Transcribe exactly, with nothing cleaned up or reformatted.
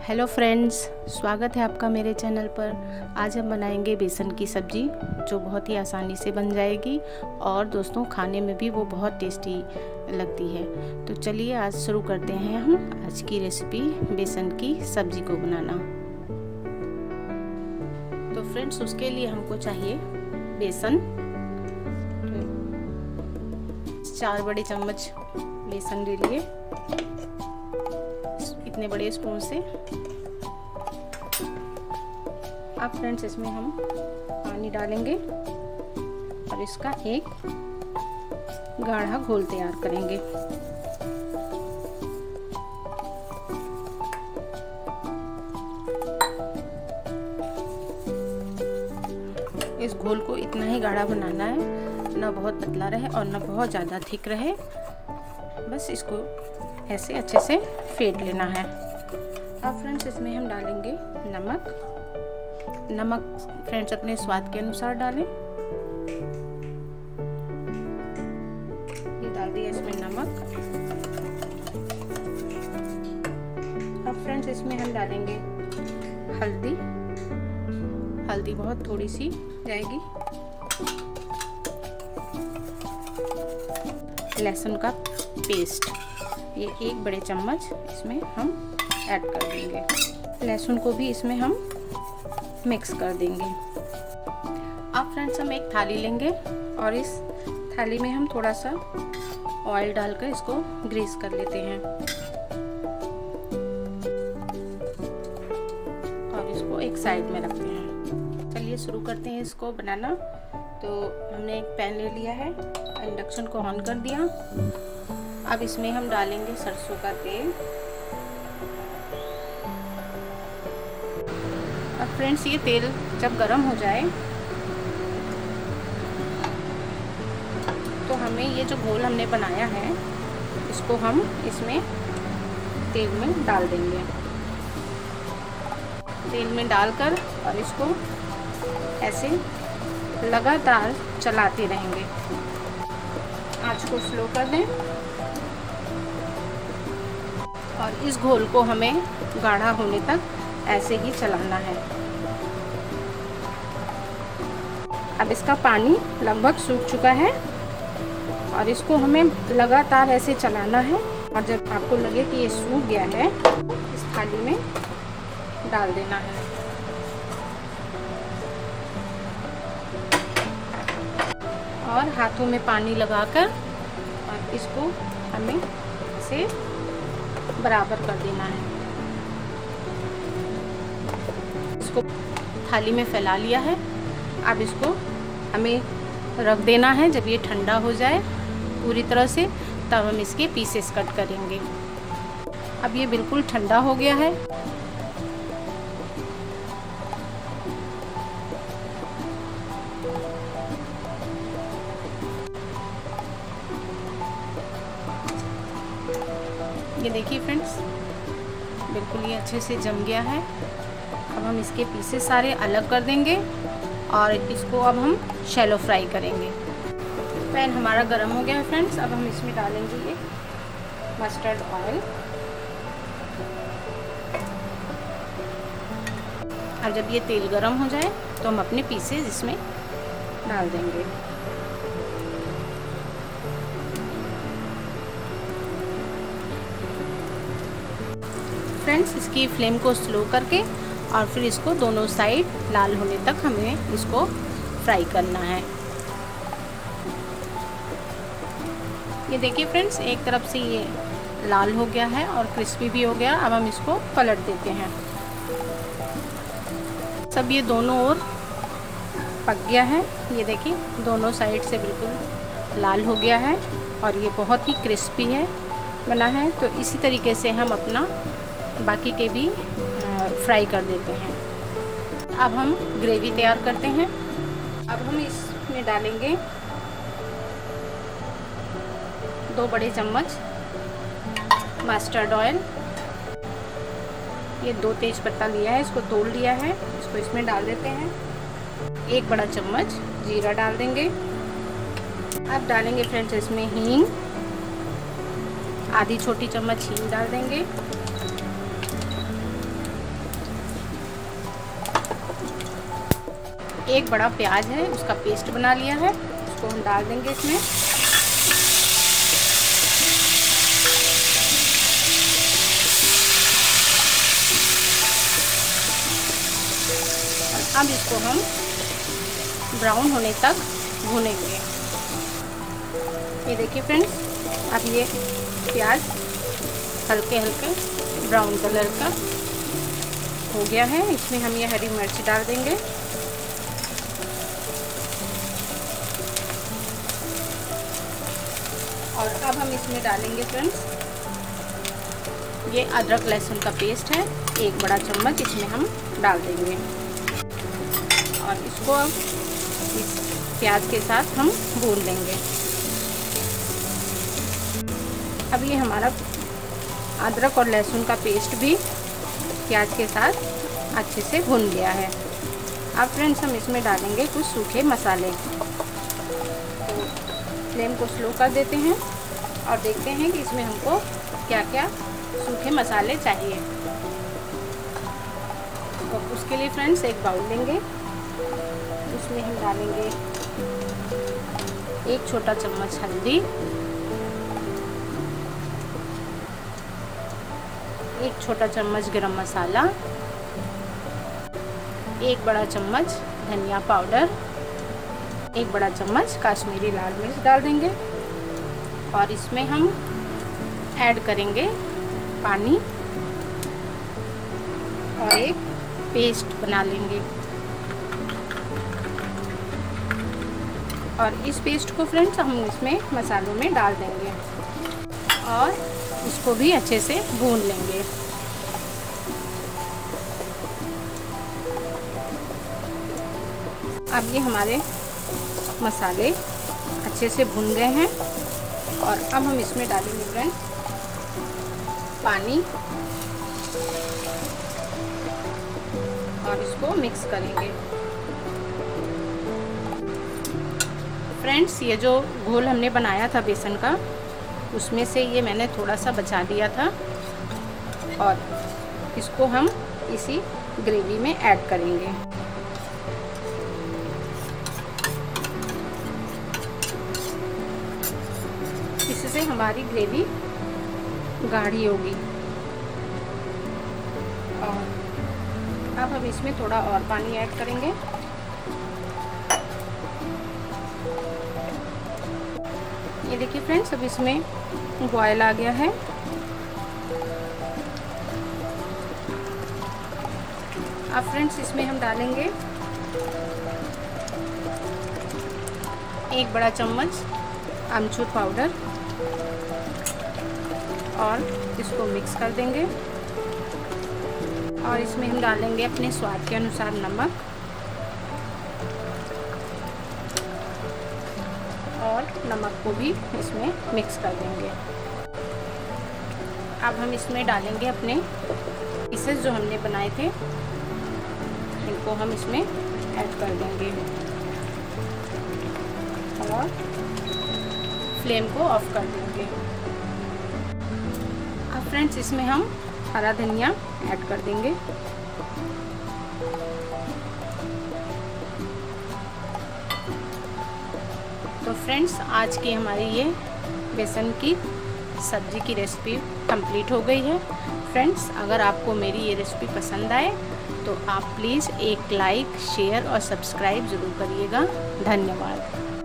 Hello friends, स्वागत है आपका मेरे चैनल पर। आज हम बनाएंगे बेसन की सब्ज़ी जो बहुत ही आसानी से बन जाएगी और दोस्तों खाने में भी वो बहुत टेस्टी लगती है। तो चलिए आज शुरू करते हैं हम आज की रेसिपी बेसन की सब्ज़ी को बनाना। तो फ्रेंड्स उसके लिए हमको चाहिए बेसन, चार बड़े चम्मच बेसन ले लिए इतने बड़े स्पून से। अब फ्रेंड्स इसमें हम पानी डालेंगे और इसका एक गाढ़ा घोल तैयार करेंगे। इस घोल को इतना ही गाढ़ा बनाना है, ना बहुत पतला रहे और ना बहुत ज़्यादा थिक रहे। बस इसको ऐसे अच्छे से फेंट लेना है। अब फ्रेंड्स इसमें हम डालेंगे नमक। नमक फ्रेंड्स अपने स्वाद के अनुसार डालें। ये डाल दिया इसमें नमक। अब फ्रेंड्स इसमें हम डालेंगे हल्दी। हल्दी बहुत थोड़ी सी जाएगी। लहसुन का पेस्ट, ये एक बड़े चम्मच इसमें हम ऐड कर देंगे। लहसुन को भी इसमें हम मिक्स कर देंगे। अब फ्रेंड्स हम एक थाली लेंगे और इस थाली में हम थोड़ा सा ऑयल डालकर इसको ग्रीस कर लेते हैं और इसको एक साइड में रखते हैं। चलिए शुरू करते हैं इसको बनाना। तो हमने एक पैन ले लिया है, इंडक्शन को ऑन कर दिया। अब इसमें हम डालेंगे सरसों का तेल। अब फ्रेंड्स ये तेल जब गरम हो जाए तो हमें ये जो घोल हमने बनाया है इसको हम इसमें तेल में डाल देंगे। तेल में डालकर और इसको ऐसे लगातार चलाते रहेंगे। आंच को स्लो कर दें और इस घोल को हमें गाढ़ा होने तक ऐसे ही चलाना है। अब इसका पानी लगभग सूख चुका है और इसको हमें लगातार ऐसे चलाना है और जब आपको लगे कि ये सूख गया है इस थाली में डाल देना है। और हाथों में पानी लगाकर और इसको हमें इसे बराबर कर देना है। इसको थाली में फैला लिया है। अब इसको हमें रख देना है। जब ये ठंडा हो जाए पूरी तरह से तब हम इसके पीसेस कट करेंगे। अब ये बिल्कुल ठंडा हो गया है। ये देखिए फ्रेंड्स बिल्कुल ये अच्छे से जम गया है। अब हम इसके पीसेस सारे अलग कर देंगे और इसको अब हम शैलो फ्राई करेंगे। पैन हमारा गर्म हो गया है फ्रेंड्स। अब हम इसमें डालेंगे ये मस्टर्ड ऑयल। अब जब ये तेल गर्म हो जाए तो हम अपने पीसेस इसमें डाल देंगे। फ्रेंड्स इसकी फ्लेम को स्लो करके और फिर इसको दोनों साइड लाल होने तक हमें इसको फ्राई करना है। ये देखिए फ्रेंड्स एक तरफ से ये लाल हो गया है और क्रिस्पी भी हो गया। अब हम इसको पलट देते हैं। सब ये दोनों ओर पक गया है। ये देखिए दोनों साइड से बिल्कुल लाल हो गया है और ये बहुत ही क्रिस्पी है बना है। तो इसी तरीके से हम अपना बाकी के भी फ्राई कर देते हैं। अब हम ग्रेवी तैयार करते हैं। अब हम इसमें डालेंगे दो बड़े चम्मच मस्टर्ड ऑयल। ये दो तेज पत्ता लिया है, इसको तोड़ लिया है, इसको इसमें डाल देते हैं। एक बड़ा चम्मच जीरा डाल देंगे। अब डालेंगे फ्रेंड्स इसमें हींग। आधी छोटी चम्मच हींग डाल देंगे। एक बड़ा प्याज है, उसका पेस्ट बना लिया है, उसको हम डाल देंगे इसमें। अब इसको हम ब्राउन होने तक भूनेंगे। ये देखिए फ्रेंड्स, अब ये प्याज हल्के हल्के ब्राउन कलर का हो गया है। इसमें हम ये हरी मिर्च डाल देंगे और अब हम इसमें डालेंगे फ्रेंड्स ये अदरक लहसुन का पेस्ट है, एक बड़ा चम्मच इसमें हम डाल देंगे और इसको अब इस प्याज के साथ हम भून लेंगे। अब ये हमारा अदरक और लहसुन का पेस्ट भी प्याज के साथ अच्छे से भून गया है। अब फ्रेंड्स हम इसमें डालेंगे कुछ सूखे मसाले। तो फ्लेम को स्लो कर देते हैं और देखते हैं कि इसमें हमको क्या क्या सूखे मसाले चाहिए। तो उसके लिए फ्रेंड्स एक बाउल लेंगे, उसमें हम डालेंगे एक छोटा चम्मच हल्दी, एक छोटा चम्मच गरम मसाला, एक बड़ा चम्मच धनिया पाउडर, एक बड़ा चम्मच काश्मीरी लाल मिर्च डाल देंगे और इसमें हम ऐड करेंगे पानी और एक पेस्ट बना लेंगे और इस पेस्ट को फ्रेंड्स हम इसमें मसालों में डाल देंगे और इसको भी अच्छे से भून लेंगे। अब ये हमारे मसाले अच्छे से भुन गए हैं और अब हम इसमें डालेंगे फ्रेंड्स पानी और इसको मिक्स करेंगे। फ्रेंड्स ये जो घोल हमने बनाया था बेसन का, उसमें से ये मैंने थोड़ा सा बचा दिया था और इसको हम इसी ग्रेवी में ऐड करेंगे। इससे हमारी ग्रेवी गाढ़ी होगी और अब हम इसमें थोड़ा और पानी ऐड करेंगे। ये देखिए फ्रेंड्स, अब इसमें बॉयल आ गया है। अब फ्रेंड्स इसमें हम डालेंगे एक बड़ा चम्मच आमचूर पाउडर और इसको मिक्स कर देंगे और इसमें हम डालेंगे अपने स्वाद के अनुसार नमक और नमक को भी इसमें मिक्स कर देंगे। अब हम इसमें डालेंगे अपने पीसेस जो हमने बनाए थे, इनको हम इसमें ऐड कर देंगे और फ्लेम को ऑफ कर देंगे। अब फ्रेंड्स इसमें हम हरा धनिया ऐड कर देंगे तो फ्रेंड्स आज की हमारी ये बेसन की सब्ज़ी की रेसिपी कंप्लीट हो गई है। फ्रेंड्स अगर आपको मेरी ये रेसिपी पसंद आए तो आप प्लीज़ एक लाइक, शेयर और सब्सक्राइब ज़रूर करिएगा। धन्यवाद।